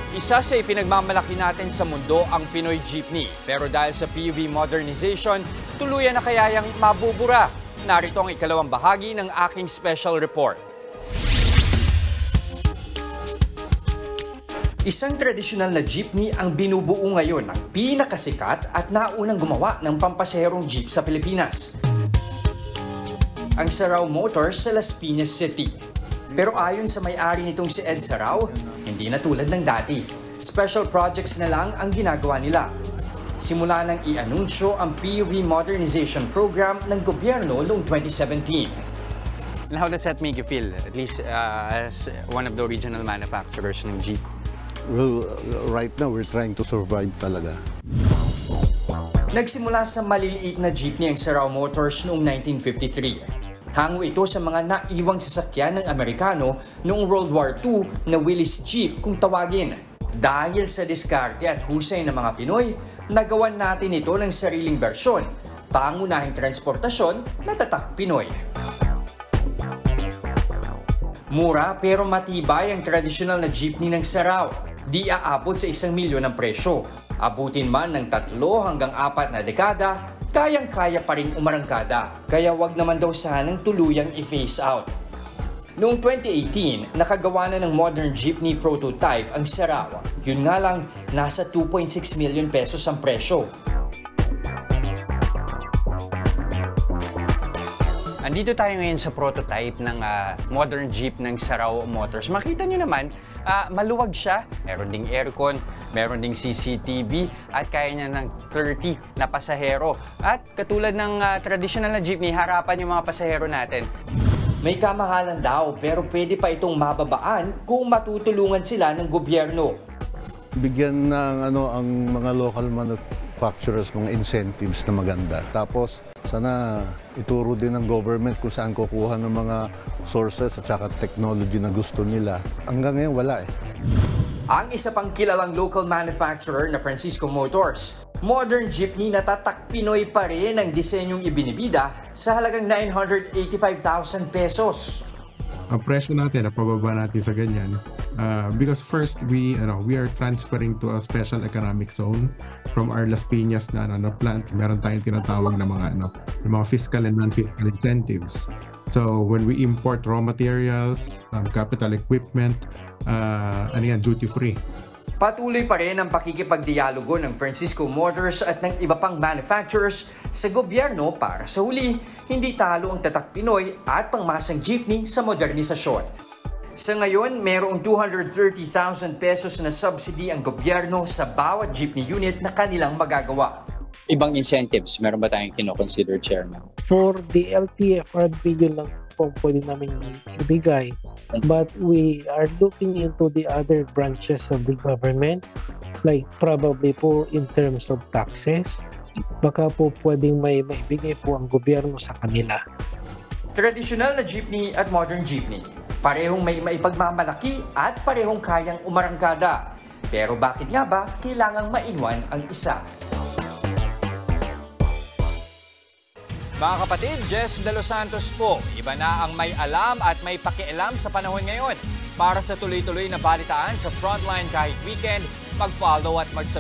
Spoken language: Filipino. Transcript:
Isa sa ipinagmamalaki natin sa mundo ang Pinoy Jeepney. Pero dahil sa PUV modernization, tuluyan na kayang mabubura. Narito ang ikalawang bahagi ng aking special report. Isang tradisyonal na jeepney ang binubuo ngayon ng pinakasikat at naunang gumawa ng pampasaherong jeep sa Pilipinas. Ang Sarao Motors sa Las Piñas City. Pero ayon sa may-ari nitong si Ed Sarao, hindi na tulad ng dati. Special projects na lang ang ginagawa nila. Simula nang i-anunsyo ang PUV Modernization Program ng gobyerno noong 2017. And how does that make you feel, at least as one of the original manufacturers ng Jeep? Well, right now we're trying to survive talaga. Nagsimula sa maliliit na jeepney ang Sarao Motors noong 1953. Hango ito sa mga naiwang sasakyan ng Amerikano noong World War II na Willys Jeep kung tawagin. Dahil sa diskarte at husay ng mga Pinoy, nagawan natin ito ng sariling bersyon, pangunahing transportasyon na tatak Pinoy. Mura pero matibay ang tradisyonal na jeepney ng Sarao. Di aabot sa 1 milyon ang presyo. Abutin man ng 3 hanggang 4 na dekada, kayang-kaya pa rin umarangkada. Kaya wag naman daw sanang tuluyang i-phase out. Noong 2018, nakagawa na ng modern jeepney prototype ang Sarao. Yun nga lang, nasa 2.6 million pesos ang presyo. Andito tayo ngayon sa prototype ng modern Jeep ng Sarao Motors. Makita nyo naman, maluwag siya. Meron ding aircon, meron ding CCTV, at kaya niya ng 30 na pasahero. At katulad ng traditional na jeepney, harapan yung mga pasahero natin. May kamahalan daw pero pwede pa itong mababaan kung matutulungan sila ng gobyerno. Bigyan ng ang mga local manufacturers mga incentives na maganda. Tapos sana ituro din ng government kung saan kukuha ng mga sources at saka technology na gusto nila. Hanggang ngayon wala eh. Ang isa pang kilalang local manufacturer na Francisco Motors, modern jeepney na tatak Pinoy pa rin ang disenyong ibinibida sa halagang 985,000 pesos. Ang presyo natin, napababa natin sa ganyan. Because first, we are transferring to a special economic zone from our Las Piñas na plant. Meron tayong tinatawag na mga fiscal and non-fiscal incentives. So when we import raw materials, capital equipment, duty-free. Patuloy pa rin ang pakikipagdialogo ng Francisco Motors at ng iba pang manufacturers sa gobyerno para sa huli, hindi talo ang tatak Pinoy at pangmasang jeepney sa modernisasyon. Sa ngayon, mayroong 230,000 pesos na subsidy ang gobyerno sa bawat jeepney unit na kanilang magagawa. Ibang incentives, meron ba tayong kino-consider, Chairman? For the LTFRB, yun lang po pwede namin ibigay. But we are looking into the other branches of the government, like probably po in terms of taxes. Baka po pwedeng may maibigay po ang gobyerno sa kanila. Tradisyonal na jeepney at modern jeepney, parehong may maipagmamalaki at parehong kayang umarangkada. Pero bakit nga ba kailangang maiwan ang isa? Mga kapatid, Jess De Los Santos po. Iba na ang may alam at may pakialam sa panahon ngayon. Para sa tuloy-tuloy na balitaan sa Frontline kahit weekend, mag-follow at mag-subscribe